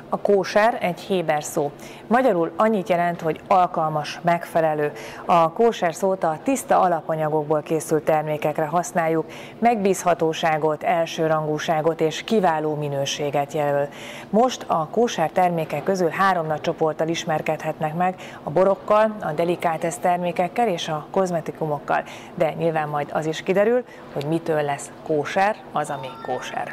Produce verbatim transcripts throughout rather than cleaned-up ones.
A kóser egy héber szó. Magyarul annyit jelent, hogy alkalmas, megfelelő. A kóser szót a tiszta alapanyagokból készült termékekre használjuk, megbízhatóságot, elsőrangúságot és kiváló minőséget jelöl. Most a kóser termékek közül három nagy csoporttal ismerkedhetnek meg, a borokkal, a delikátesz termékekkel és a kozmetikumokkal. De nyilván majd az is kiderül, hogy mitől lesz kóser az, ami kóser.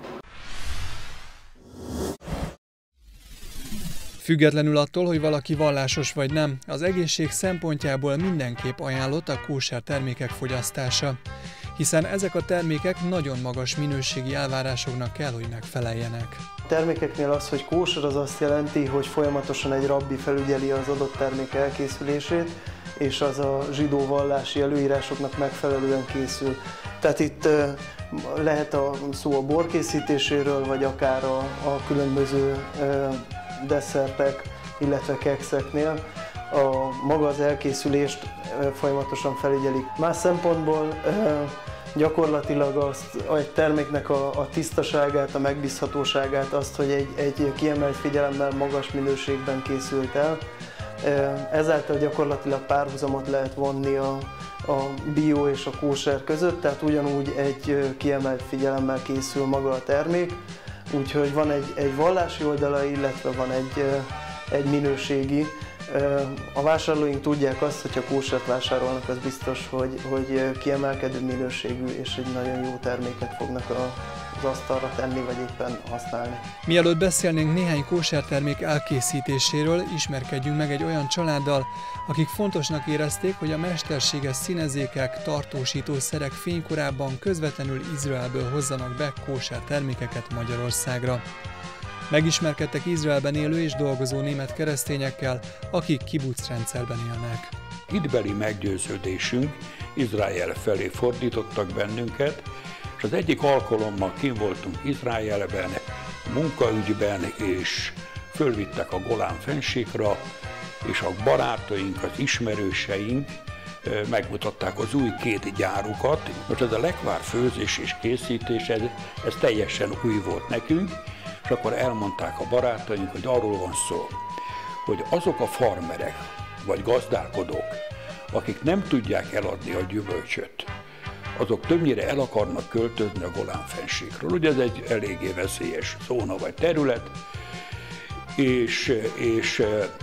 Függetlenül attól, hogy valaki vallásos vagy nem, az egészség szempontjából mindenképp ajánlott a kóser termékek fogyasztása, hiszen ezek a termékek nagyon magas minőségi elvárásoknak kell, hogy megfeleljenek. A termékeknél az, hogy kóser, az azt jelenti, hogy folyamatosan egy rabbi felügyeli az adott termék elkészülését, és az a zsidó vallási előírásoknak megfelelően készül. Tehát itt lehet a szó a bor készítéséről, vagy akár a, a különböző desszertek, illetve kekszeknél. A maga az elkészülést folyamatosan felügyelik. Más szempontból gyakorlatilag azt, egy terméknek a, a tisztaságát, a megbízhatóságát, azt, hogy egy, egy kiemelt figyelemmel magas minőségben készült el. Ezáltal gyakorlatilag párhuzamot lehet vonni a, a bio és a kóser között, tehát ugyanúgy egy kiemelt figyelemmel készül maga a termék. Úgyhogy van egy, egy vallási oldala, illetve van egy, egy minőségi. A vásárlóink tudják azt, hogy ha kósert vásárolnak, az biztos, hogy, hogy kiemelkedő minőségű és egy nagyon jó terméket fognak az asztalra tenni, vagy éppen használni. Mielőtt beszélnénk néhány kósertermék elkészítéséről, ismerkedjünk meg egy olyan családdal, akik fontosnak érezték, hogy a mesterséges színezékek, tartósítószerek fénykorában közvetlenül Izraelből hozzanak be kósertermékeket Magyarországra. Megismerkedtek Izraelben élő és dolgozó német keresztényekkel, akik kibucrendszerben élnek. Hitbeli meggyőződésünk Izrael felé fordítottak bennünket, és az egyik alkalommal kint voltunk Izraelben, munkaügyben, és fölvittek a Golán fennsíkra, és a barátaink, az ismerőseink megmutatták az új két gyárukat. Most ez a lekvár főzés és készítés, ez, ez teljesen új volt nekünk, és akkor elmondták a barátaink, hogy arról van szó, hogy azok a farmerek vagy gazdálkodók, akik nem tudják eladni a gyümölcsöt, azok többnyire el akarnak költözni a Golán fennsíkról. Ugye ez egy eléggé veszélyes zóna vagy terület, és, és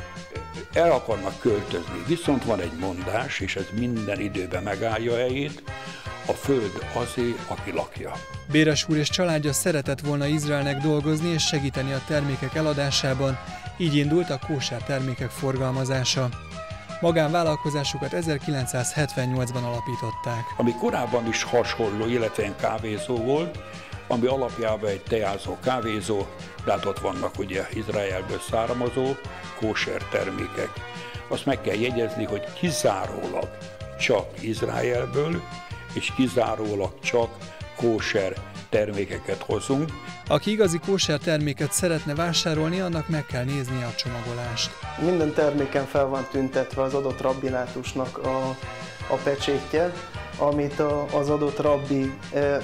el akarnak költözni. Viszont van egy mondás, és ez minden időben megállja helyét, a föld azé, aki lakja. Béres úr és családja szeretett volna Izraelnek dolgozni és segíteni a termékek eladásában, így indult a kóser termékek forgalmazása. Magánvállalkozásukat ezerkilencszázhetvennyolcban alapították. Ami korábban is hasonló, illetve kávézó volt, ami alapjában egy teázó kávézó, de hát ott vannak ugye Izraelből származó kóser termékek. Azt meg kell jegyezni, hogy kizárólag csak Izraelből, és kizárólag csak kóser termékeket hozunk. Aki igazi kóser terméket szeretne vásárolni, annak meg kell néznie a csomagolást. Minden terméken fel van tüntetve az adott rabbinátusnak a, a pecsétje, amit a, az adott rabbi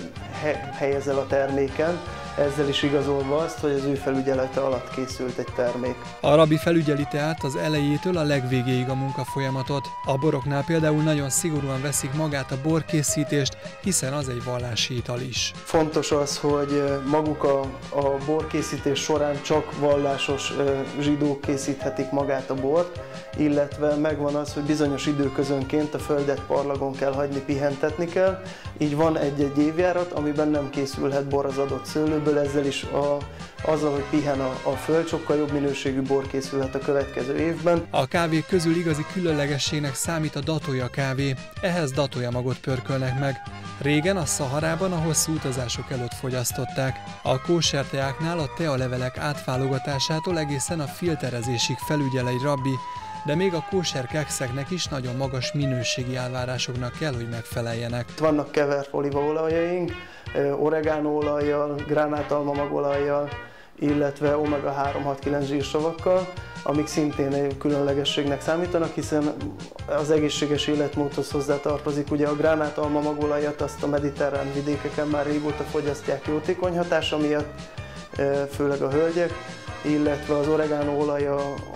he, helyez el a terméken, ezzel is igazolva azt, hogy az ő felügyelete alatt készült egy termék. A rabbi felügyeli tehát az elejétől a legvégéig a munkafolyamatot. A boroknál például nagyon szigorúan veszik magát a borkészítést, hiszen az egy vallási ital is. Fontos az, hogy maguk a, a borkészítés során csak vallásos zsidók készíthetik magát a bort, illetve megvan az, hogy bizonyos időközönként a földet parlagon kell hagyni, pihentetni kell. Így van egy-egy évjárat, amiben nem készülhet bor az adott szőlőből, ezzel is a, azzal, hogy pihen a, a föld, sokkal jobb minőségű bor készülhet a következő évben. A kávé közül igazi különlegességnek számít a datója kávé. Ehhez datója magot pörkölnek meg. Régen a Szaharában a hosszú utazások előtt fogyasztották. A kóser teáknál a tealevelek átválogatásától egészen a filterezésig felügyel egy rabbi, de még a kóser kekszeknek is nagyon magas minőségi elvárásoknak kell, hogy megfeleljenek. Vannak kevert olívaolajaink, oregánóolajjal, gránátalma magolajjal, illetve omega három hat kilenc zsírsavakkal, amik szintén különlegességnek számítanak, hiszen az egészséges életmódhoz hozzátartozik. Ugye a gránátalma magolajat azt a mediterrán vidékeken már régóta fogyasztják jótékony hatása miatt, főleg a hölgyek. illetve az oregano olaja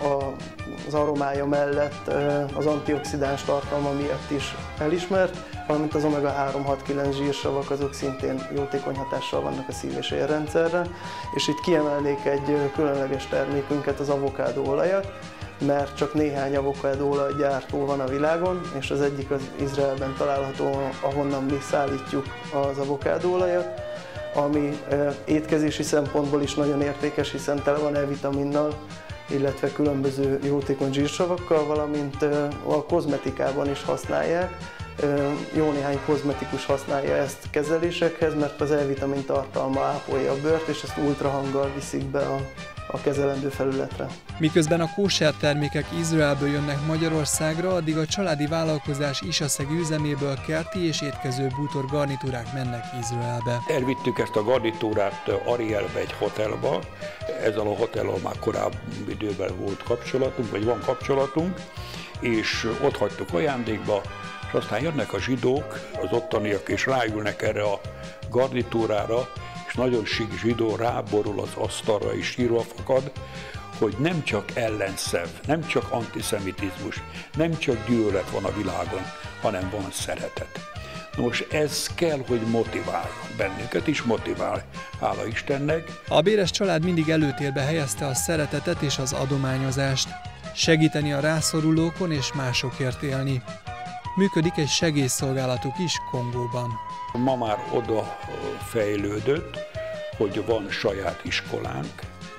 az aromája mellett az antioxidáns tartalma miatt is elismert, valamint az omega három hat kilenc zsírsavak, azok szintén jótékony hatással vannak a szív- és érrendszerre. És itt kiemelnék egy különleges termékünket, az avokádó olajat, mert csak néhány avokádóolaj gyártó van a világon, és az egyik az Izraelben található, ahonnan mi szállítjuk az avokádóolajat, ami étkezési szempontból is nagyon értékes, hiszen tele van E-vitaminnal, illetve különböző jótékony zsírsavakkal, valamint a kozmetikában is használják. Jó néhány kozmetikus használja ezt kezelésekhez, mert az E-vitamin tartalma ápolja a bőrt, és ezt ultrahanggal viszik be a, a kezelendő felületre. Miközben a kóser termékek Izraelből jönnek Magyarországra, addig a családi vállalkozás Isaszegi üzeméből kerti és étkező bútor garnitúrák mennek Izraelbe. Elvittük ezt a garnitúrát Arielbe, egy hotelba. Ezzel a hotellal már korábbi időben volt kapcsolatunk, vagy van kapcsolatunk, és ott hagytuk ajándékba, és aztán jönnek a zsidók, az ottaniak, és ráülnek erre a garnitúrára, és nagyon sík zsidó ráborul az asztalra, és sírva fakad, hogy nem csak ellenszev, nem csak antiszemitizmus, nem csak gyűlölet van a világon, hanem van szeretet. Most ez kell, hogy motiváljon bennünket is, motivál, hála Istennek. A Béres család mindig előtérbe helyezte a szeretetet és az adományozást, segíteni a rászorulókon és másokért élni. Működik egy segélyszolgálatuk is Kongóban. Ma már oda fejlődött, hogy van saját iskolánk,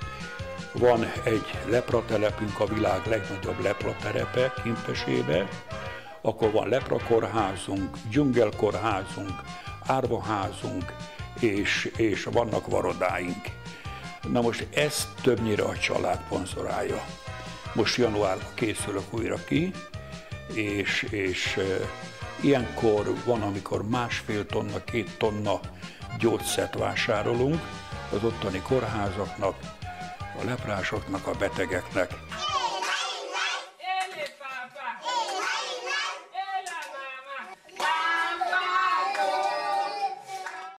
van egy lepratelepünk, a világ legnagyobb lepraterepe Kimpesébe, akkor van leprakorházunk, dzsungelkorházunk, árvaházunk, és, és vannak varodáink. Na most ezt többnyire a család szponzorálja. Most januárban készülök újra ki, és, és e, ilyenkor van, amikor másfél tonna, két tonna gyógyszert vásárolunk az ottani kórházaknak, a leprásoknak, a betegeknek.